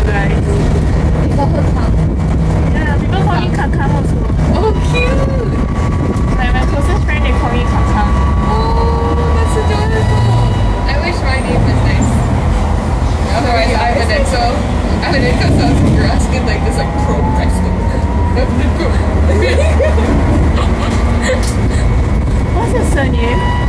you guys. People who come. Yeah, people call me Kakam also. Oh, cute! Like my closest friend, they call me Kakam. Oh, that's adorable. I wish my name was nice. Otherwise, I'm an EXO. I'm an EXO, so you're asking like this, like pro wrestling. What's your surname?